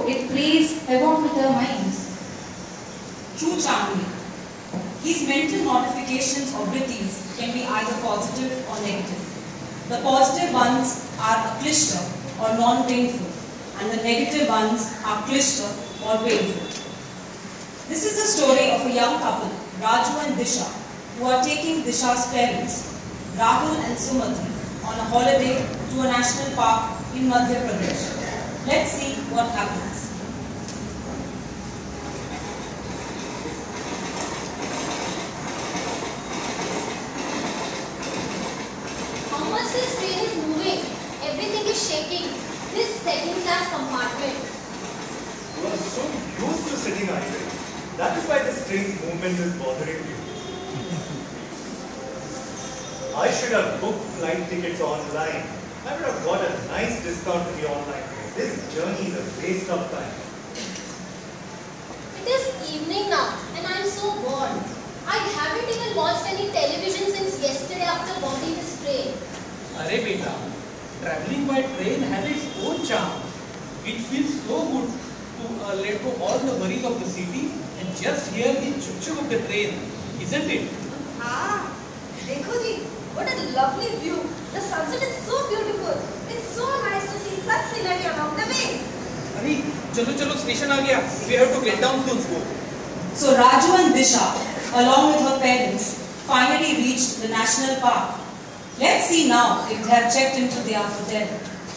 so it plays heaven with their minds. True Chamli. These mental modifications or vrittis can be either positive or negative. The positive ones are aklishta or non-painful, and the negative ones are klishta or painful. This is the story of a young couple, Raju and Disha, who are taking Disha's parents, Rahul and Sumati, on a holiday to a national park in Madhya Pradesh. Let's see what happens. How much this train is moving? Everything is shaking. This second-class compartment. You are so used to sitting idle. That is why this train's movement is bothering you. I should have booked flight tickets online. I would have got a nice discount to the online train. This journey is a waste of time. It is evening now and I am so bored. I haven't even watched any television since yesterday after boarding this train. Arey beta, traveling by train has its own charm. It feels so good to let go all the worries of the city and just hear the chuk-chuk of the train, isn't it? Ah, dekho ji, what a lovely view. The sunset is so beautiful. It's so nice to see such scenery along the way. Arey, chalo station aa gaya. We have to get down soon. So Raju and Disha, along with her parents, finally reached the national park. Let's see now if they have checked into their hotel.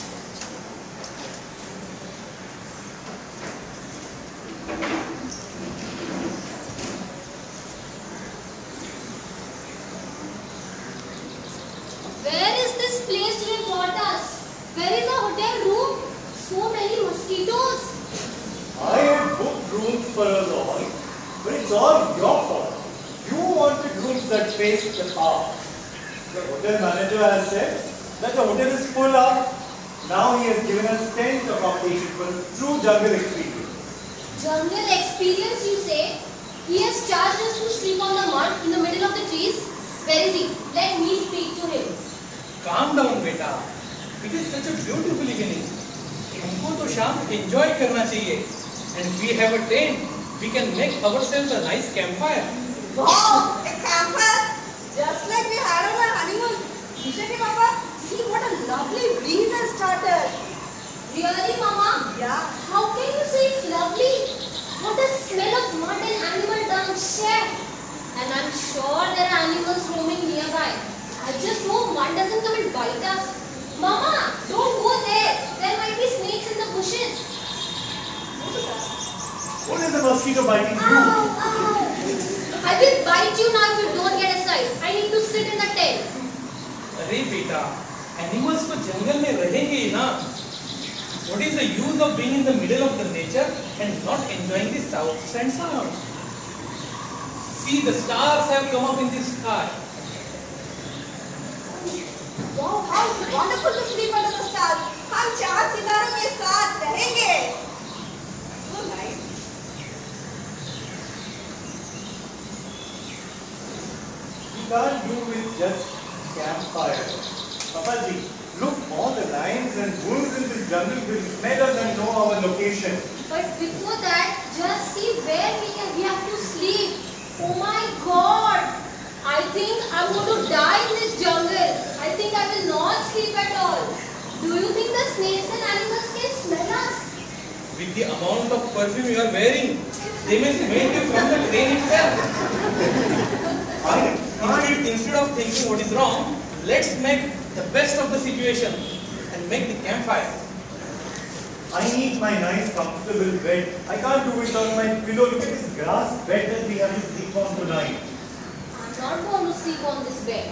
Where is this place you have brought us? Where is our hotel room? So many mosquitoes. I have booked rooms for us all, but it's all your fault. You wanted rooms that face the park. The hotel manager has said that the hotel is full up. Now he has given us 10th accommodation for true jungle experience. Jungle experience, you say? He has charged us to sleep on the mud in the middle of the trees. Where is he? Let me speak to him. Calm down beta. It is such a beautiful evening. हमको तो शाम enjoy करना चाहिए. And we have a tent. We can make ourselves a nice campfire. Wow, a campfire. Just like we had on our honeymoon. Nishati Papa, see what a lovely breeze has started. Really, Mama? Yeah. How can you say it's lovely? What a smell of mud and animal dung, chef. And I'm sure there are animals roaming nearby. I just hope one doesn't come and bite us. Mama, don't go there. There might be snakes in the bushes. What is the mosquito biting you? Ow, ow. I will bite you now if you don't get aside. I need to sit in the tent. अरे बेटा, animals तो जंगल में रहेंगे ही ना. What is the use of being in the middle of the nature and not enjoying the sights and sounds? See, the stars have come up in the sky. Wow, how wonderful to sleep under the stars. हम चार सितारों के साथ रहेंगे. So nice. We can't do with just campfire. Papaji, look, all the lions and wolves in this jungle will smell us and know our location. But before that, just see where we have to sleep. Oh my God! I think I'm going to die in this jungle. I think I will not sleep at all. Do you think the snakes and animals can smell us? With the amount of perfume you are wearing, they may smell you from the train itself. Instead of thinking what is wrong, let's make the best of the situation and make the campfire. I need my nice comfortable bed. I can't do it on my pillow. Look at this grass bed that we have to sleep on tonight. I'm not going to sleep on this bed.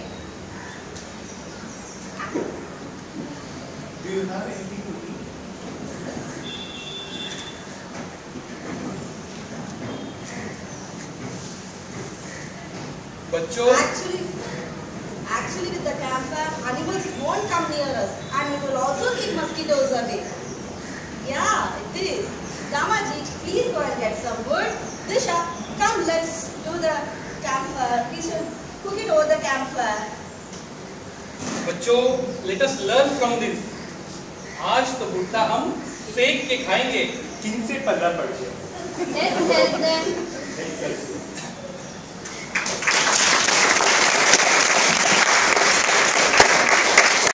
Do you have anything to eat? बच्चों, Actually with the campfire, animals won't come near us and it will also keep mosquitoes away. Yeah, it is. Damaji, please go and get some wood. Disha, come, let's do the campfire. We should cook it over the campfire. बच्चों, let us learn from this. आज तो भुट्टा हम सेक के खाएंगे. King से पल्ला पड़ गया। Let's help them.